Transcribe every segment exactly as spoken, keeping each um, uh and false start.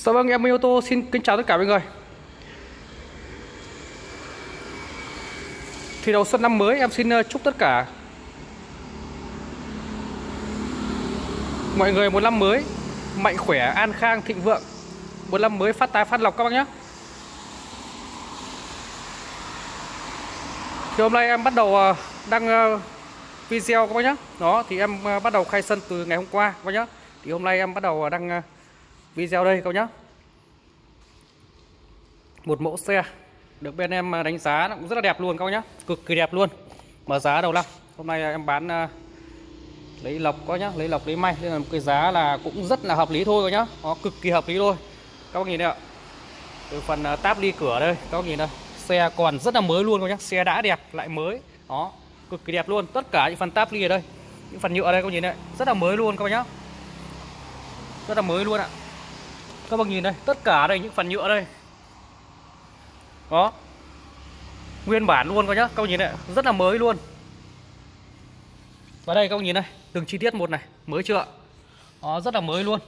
Dạ vâng, em Minh Ô tô xin kính chào tất cả mọi người. Thì đầu xuân năm mới em xin chúc tất cả mọi người một năm mới mạnh khỏe, an khang, thịnh vượng, một năm mới phát tài phát lộc các bác nhé. Thì hôm nay em bắt đầu đăng video các bác nhé. Đó, thì em bắt đầu khai sân từ ngày hôm qua các bác nhé. Thì hôm nay em bắt đầu đăng video đây các bác nhé. Một mẫu xe được bên em đánh giá nó cũng rất là đẹp luôn các bác nhé, cực kỳ đẹp luôn, mà giá đầu năm. Hôm nay em bán uh, lấy lộc có nhá, lấy lộc lấy may, nên là một cái giá là cũng rất là hợp lý thôi các nhá, nó cực kỳ hợp lý thôi. Các bác nhìn đây ạ, từ phần uh, táp ly cửa đây, các bác nhìn đây, xe còn rất là mới luôn các nhá, xe đã đẹp lại mới, đó, cực kỳ đẹp luôn. Tất cả những phần táp ly ở đây, những phần nhựa ở đây các bác nhìn đây, rất là mới luôn các bác nhá, rất là mới luôn ạ. Các bác nhìn đây, tất cả đây những phần nhựa đây, đó, nguyên bản luôn các nhá, các bác nhìn này, rất là mới luôn. Và đây các bác nhìn đây, từng chi tiết một này, mới chưa? Đó, rất là mới luôn.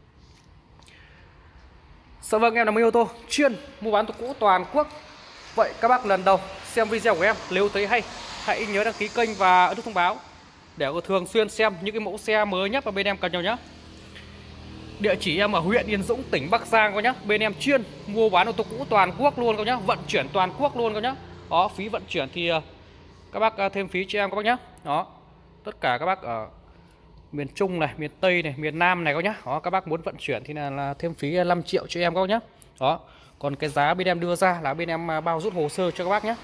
Dạ vâng, em là Minh Ô tô, chuyên mua bán ô tô cũ toàn quốc. Vậy các bác lần đầu xem video của em, nếu thấy hay, hãy nhớ đăng ký kênh và ấn nút thông báo để có thường xuyên xem những cái mẫu xe mới nhất mà bên em cần nhau nhé. Địa chỉ em ở huyện Yên Dũng, tỉnh Bắc Giang các nhá. Bên em chuyên mua bán ô tô cũ toàn quốc luôn các nhá, vận chuyển toàn quốc luôn các nhá. Đó, phí vận chuyển thì các bác thêm phí cho em các bác nhá. Đó, tất cả các bác ở miền Trung này, miền Tây này, miền Nam này các nhá. Đó, các bác muốn vận chuyển thì là, là thêm phí năm triệu cho em các bác nhá. Đó, còn cái giá bên em đưa ra là bên em bao rút hồ sơ cho các bác nhé.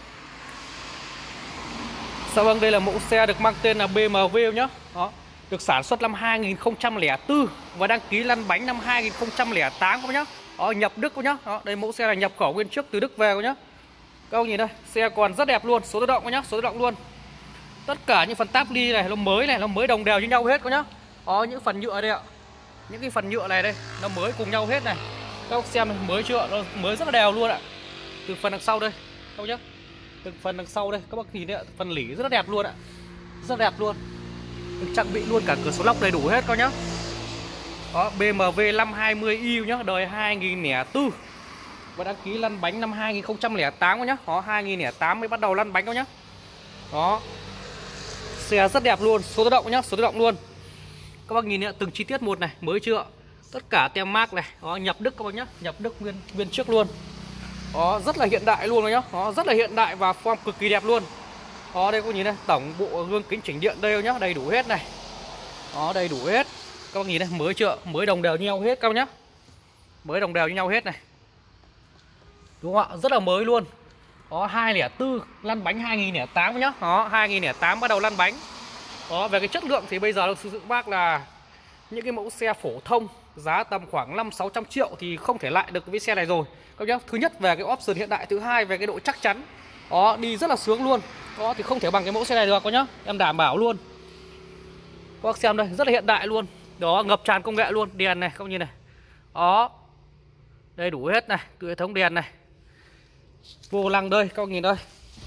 Dạ vâng, đây là mẫu xe được mang tên là bê em vê nhá. Đó, được sản xuất năm hai nghìn không trăm lẻ tư và đăng ký lăn bánh năm hai nghìn không trăm lẻ tám các bác nhá. Đó, nhập Đức các nhá. Đó, đây mẫu xe là nhập khẩu nguyên chiếc từ Đức về các nhá. Các bác nhìn đây, xe còn rất đẹp luôn, số tự động các nhá, số tự động luôn. Tất cả những phần táp ly này nó mới này, nó mới đồng đều như nhau hết các nhá. Đó, những phần nhựa đây ạ. Những cái phần nhựa này đây, nó mới cùng nhau hết này. Các bác xem này, mới chưa? Nó mới rất là đều luôn ạ. Từ phần đằng sau đây, các bác nhá. Từ phần đằng sau đây, các bác nhìn đây ạ, phần lỉ rất là đẹp luôn ạ. Rất đẹp luôn. Được trang bị luôn cả cửa sổ lóc đầy đủ hết các nhá. Đó, bê em vê năm hai mươi i nhá, đời hai nghìn lẻ tư và đăng ký lăn bánh năm hai nghìn không trăm lẻ tám các nhá. Đó, hai nghìn lẻ tám mới bắt đầu lăn bánh các nhá. Đó, xe rất đẹp luôn, số tự động nhá, số tự động luôn. Các bác nhìn này, từng chi tiết một này, mới chưa? Tất cả tem mác này, đó, nhập Đức các bác nhá, nhập Đức nguyên nguyên chiếc luôn. Đó, rất là hiện đại luôn các nhá. Đó, rất là hiện đại và form cực kỳ đẹp luôn. Đó, đây các bác nhìn đây, tổng bộ gương kính chỉnh điện đây nhá, đầy đủ hết này. Đó, đầy đủ hết. Các bác nhìn đây, mới chưa? Mới đồng đều như nhau hết các bác nhá. Mới đồng đều như nhau hết này. Đúng không ạ? Rất là mới luôn. Đó, hai nghìn lẻ tư lăn bánh hai nghìn lẻ tám nhá. Đó, hai nghìn lẻ tám bắt đầu lăn bánh. Đó, về cái chất lượng thì bây giờ được sử dụng bác là những cái mẫu xe phổ thông giá tầm khoảng năm sáu trăm triệu thì không thể lại được với xe này rồi các nhá. Thứ nhất về cái option hiện đại, thứ hai về cái độ chắc chắn. Đó, đi rất là sướng luôn. Đó, thì không thể bằng cái mẫu xe này được các nhá. Em đảm bảo luôn. Các bác xem đây, rất là hiện đại luôn. Đó, ngập tràn công nghệ luôn, đèn này, các bác nhìn này. Đó, đầy đủ hết này, từ hệ thống đèn này. Vô lăng đây, các bác nhìn đây.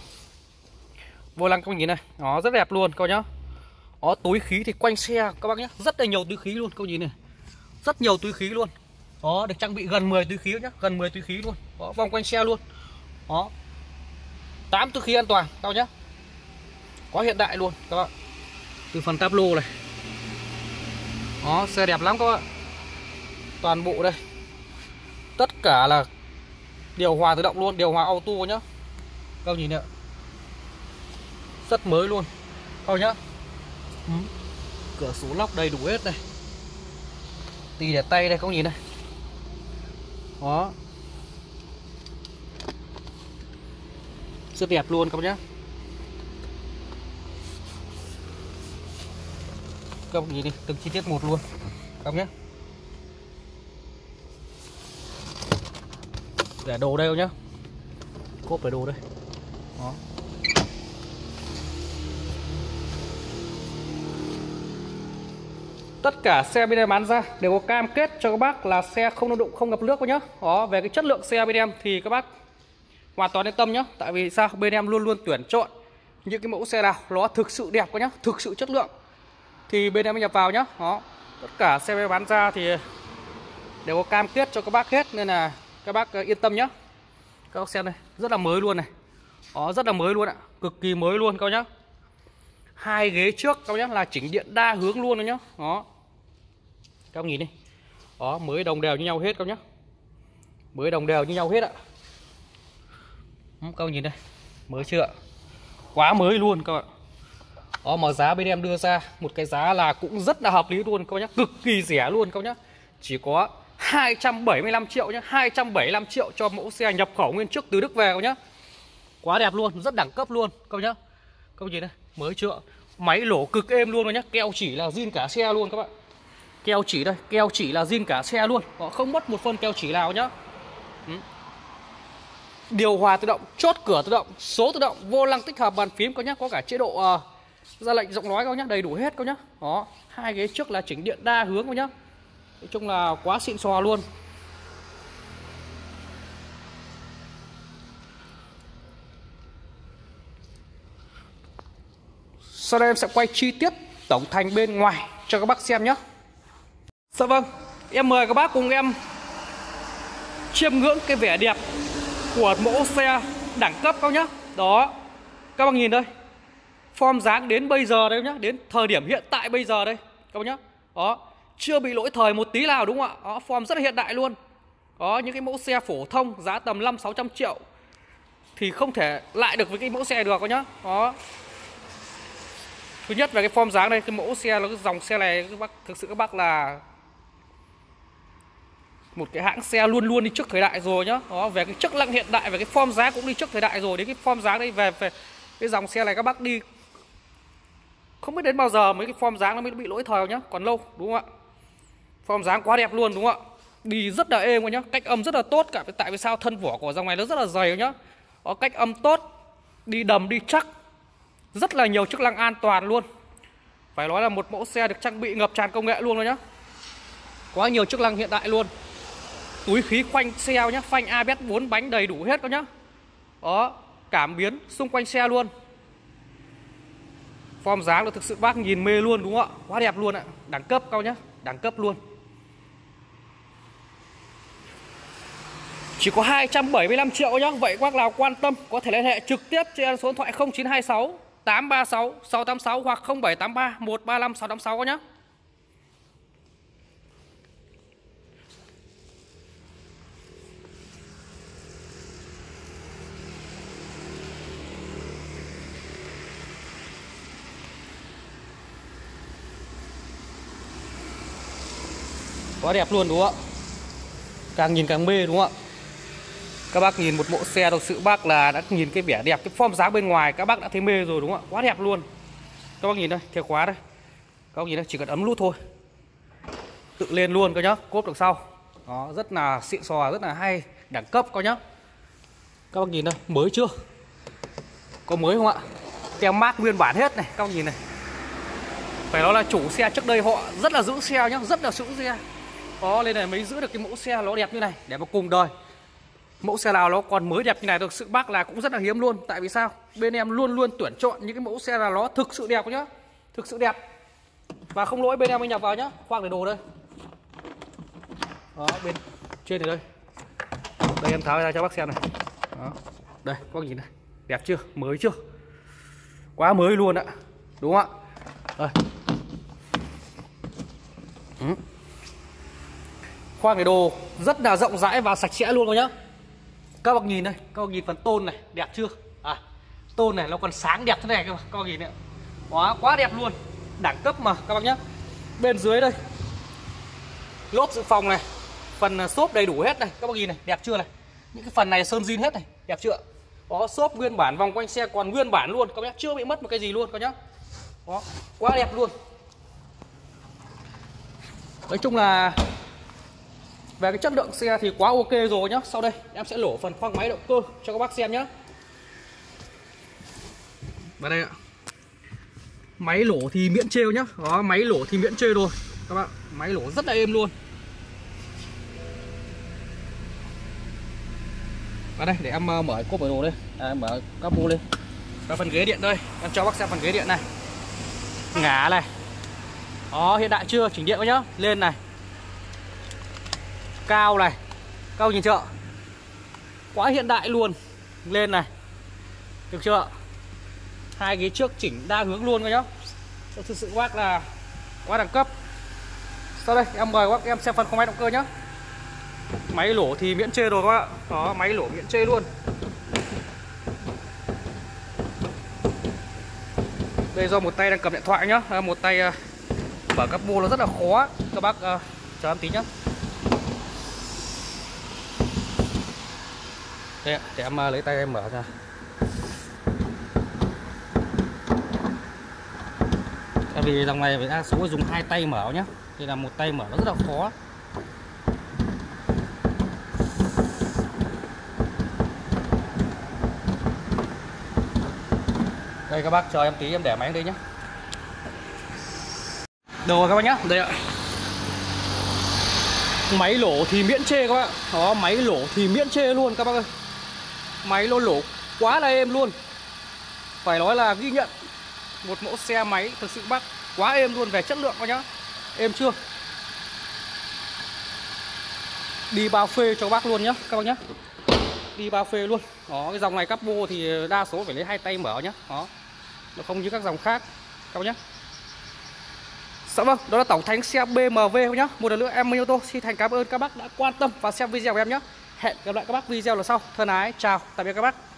Vô lăng các bác nhìn này, đó, rất đẹp luôn các bác nhá. Đó, túi khí thì quanh xe các bác nhé, rất là nhiều túi khí luôn, các bác nhìn này. Rất nhiều túi khí luôn. Đó, được trang bị gần mười túi khí nhá, gần mười túi khí luôn. Đó, vòng quanh xe luôn. Đó, tám túi khí an toàn các bác nhé. Quá hiện đại luôn các bạn. Từ phần táp lô này. Đó, xe đẹp lắm các bạn. Toàn bộ đây. Tất cả là điều hòa tự động luôn, điều hòa auto nhá. Các bác nhìn này, rất mới luôn các bác nhá. Ừ. Cửa sổ lóc đầy đủ hết này. Tì để tay đây, các bác nhìn đây. Đó, rất đẹp luôn các bác nhá. Các bác nhìn đi, từng chi tiết một luôn các bác nhé. Để đồ đây không nhá. Cốp để đồ đây. Đó, tất cả xe bên em bán ra đều có cam kết cho các bác là xe không đau đụng, không ngập nước các nhá. Đó, về cái chất lượng xe bên em thì các bác hoàn toàn yên tâm nhá. Tại vì sao? Bên em luôn luôn tuyển chọn những cái mẫu xe nào nó thực sự đẹp các nhá, thực sự chất lượng thì bên em mới nhập vào nhá. Đó, tất cả xe bên em bán ra thì đều có cam kết cho các bác hết, nên là các bác yên tâm nhá. Các bác xem đây, rất là mới luôn này. Đó, rất là mới luôn ạ, cực kỳ mới luôn các bác nhá. Hai ghế trước các bác nhá là chỉnh điện đa hướng luôn đấy nhá. Đó. Các bác nhìn đi. Đó, mới đồng đều như nhau hết các bác nhá. Mới đồng đều như nhau hết ạ. Các bác nhìn đây, mới chưa ạ? Quá mới luôn các bạn. Đó, mà giá bên em đưa ra một cái giá là cũng rất là hợp lý luôn các bác nhá, cực kỳ rẻ luôn các bác nhá. Chỉ có hai trăm bảy mươi lăm triệu nhá, hai trăm bảy mươi lăm triệu cho mẫu xe nhập khẩu nguyên chiếc từ Đức về các bác nhá. Quá đẹp luôn, rất đẳng cấp luôn các bác nhá. Các bác nhìn đây, mới chưa? Máy lổ cực êm luôn rồi nhá, keo chỉ là zin cả xe luôn các bạn. Keo chỉ đây, keo chỉ là zin cả xe luôn, họ không mất một phân keo chỉ nào nhá. Ừ. Điều hòa tự động, chốt cửa tự động, số tự động, vô lăng tích hợp bàn phím các nhá, có cả chế độ uh, ra lệnh giọng nói các nhá, đầy đủ hết các nhá. Đó, hai ghế trước là chỉnh điện đa hướng các nhá. Nói chung là quá xịn sò luôn. Sau đây em sẽ quay chi tiết tổng thành bên ngoài cho các bác xem nhé. Dạ vâng, em mời các bác cùng em chiêm ngưỡng cái vẻ đẹp của mẫu xe đẳng cấp các nhá. Đó, các bác nhìn đây, form dáng đến bây giờ đây nhá, đến thời điểm hiện tại bây giờ đây các bác nhá. Đó, chưa bị lỗi thời một tí nào đúng không ạ? Đó, form rất là hiện đại luôn. Đó, những cái mẫu xe phổ thông giá tầm năm sáu trăm triệu thì không thể lại được với cái mẫu xe được các nhá. Đó. Thứ nhất là cái form dáng đây, cái mẫu xe, nó cái dòng xe này các bác, thực sự các bác là một cái hãng xe luôn luôn đi trước thời đại rồi nhá. Đó, về cái chất lượng hiện đại, về cái form dáng cũng đi trước thời đại rồi. Đến cái form dáng đây, về, về cái dòng xe này các bác đi không biết đến bao giờ mấy cái form dáng nó mới bị lỗi thời nhá, còn lâu đúng không ạ? Form dáng quá đẹp luôn đúng không ạ? Đi rất là êm nhá, cách âm rất là tốt cả. Tại vì sao? Thân vỏ của dòng này nó rất là dày nhá. Có cách âm tốt, đi đầm đi chắc, rất là nhiều chức năng an toàn luôn. Phải nói là một mẫu xe được trang bị ngập tràn công nghệ luôn rồi nhá. Quá nhiều chức năng hiện đại luôn. Túi khí khoanh xe nhá, phanh a bê ét bốn bánh đầy đủ hết các nhá. Đó, cảm biến xung quanh xe luôn. Form dáng là thực sự bác nhìn mê luôn đúng không ạ? Quá đẹp luôn ạ, đẳng cấp cao nhá, đẳng cấp luôn. Chỉ có hai trăm bảy mươi lăm triệu nhá. Vậy các bác nào quan tâm có thể liên hệ trực tiếp trên số điện thoại không chín hai sáu tám ba sáu sáu tám sáu hoặc không bảy tám ba một ba năm sáu tám sáu các nhá. Quá đẹp luôn đúng không ạ? Càng nhìn càng mê đúng không ạ? Các bác nhìn một mẫu xe thực sự bác là đã nhìn cái vẻ đẹp, cái form dáng bên ngoài các bác đã thấy mê rồi đúng không ạ? Quá đẹp luôn. Các bác nhìn đây, chìa khóa đây. Các bác nhìn đây, chỉ cần ấm nút thôi tự lên luôn các nhá, cốp đằng sau. Đó, rất là xịn sò, rất là hay, đẳng cấp các nhá. Các bác nhìn đây, mới chưa? Có mới không ạ? Tem mác nguyên bản hết này, các bác nhìn này. Phải nói là chủ xe trước đây họ rất là giữ xe nhá, rất là giữ xe. Đó, nên là mới giữ được cái mẫu xe nó đẹp như này để mà cùng đời. Mẫu xe nào nó còn mới đẹp như này thực sự bác là cũng rất là hiếm luôn. Tại vì sao? Bên em luôn luôn tuyển chọn những cái mẫu xe là nó thực sự đẹp nhá. Thực sự đẹp. Và không lỗi bên em mới nhập vào nhá. Khoang để đồ đây. Đó, bên trên này đây. Đây em tháo ra cho bác xem này. Đó. Đây, các bác nhìn này. Đẹp chưa? Mới chưa? Quá mới luôn ạ. Đúng không ạ? Đây. Ừ. Khoang để đồ rất là rộng rãi và sạch sẽ luôn rồi nhá. Các bác nhìn đây, các bác nhìn phần tôn này, đẹp chưa? À, tôn này nó còn sáng đẹp thế này cơ mà, các bác nhìn này. Quá quá đẹp luôn. Đẳng cấp mà các bác nhá. Bên dưới đây, lốp dự phòng này, phần xốp đầy đủ hết này, các bác nhìn này, đẹp chưa này? Những cái phần này sơn zin hết này, đẹp chưa? Có xốp nguyên bản, vòng quanh xe còn nguyên bản luôn, các bác chưa bị mất một cái gì luôn các nhá. Đó, quá đẹp luôn. Nói chung là về cái chất lượng xe thì quá ok rồi nhá. Sau đây em sẽ lổ phần khoang máy động cơ cho các bác xem nhá. Vào đây ạ. Máy lổ thì miễn trêu nhá. Đó, máy lổ thì miễn trêu rồi các bạn. Máy lổ rất là êm luôn. Vào đây để em mở cốp ở đồ đây. À, em mở capo lên. Và phần ghế điện đây, em cho bác xem phần ghế điện này. Ngả này. Đó, hiện đại chưa? Chỉnh điện các nhá. Lên này. cao này, các nhìn chưa, quá hiện đại luôn. Lên này, được chưa, hai ghế trước chỉnh đa hướng luôn các nhá. Thực sự bác là quá đẳng cấp. Sau đây em mời các bác em xem phần không máy động cơ nhá. Máy lổ thì miễn chê rồi các bạn ạ. Đó, máy lổ miễn chê luôn. Đây do một tay đang cầm điện thoại nhá, một tay mở capo nó rất là khó. Các bác uh, chờ em tí nhá. Đây, để em uh, lấy tay em mở ra. Tại vì dòng này phải đa số dùng hai tay mở nhá, thì là một tay mở nó rất là khó. Đây các bác chờ em tí, em để máy đây nhé. Được rồi các bác nhá, đây ạ. Máy lổ thì miễn chê các bạn. Đó, máy lổ thì miễn chê luôn các bác ơi. Máy lô lổ quá là êm luôn. Phải nói là ghi nhận một mẫu xe máy thực sự bác quá êm luôn về chất lượng các nhá. Êm chưa? Đi bao phê cho bác luôn nhá các bác nhá. Đi bao phê luôn. Đó, cái dòng này capo thì đa số phải lấy hai tay mở nhá. Đó. Nó không như các dòng khác các bác nhá. Dạ vâng, đó là tổng thành xe bê em vê nhá. Một lần nữa em Minh Ô Tô xin thành cảm ơn các bác đã quan tâm và xem video của em nhé. Hẹn gặp lại các bác video lần sau. Thân ái, chào, tạm biệt các bác.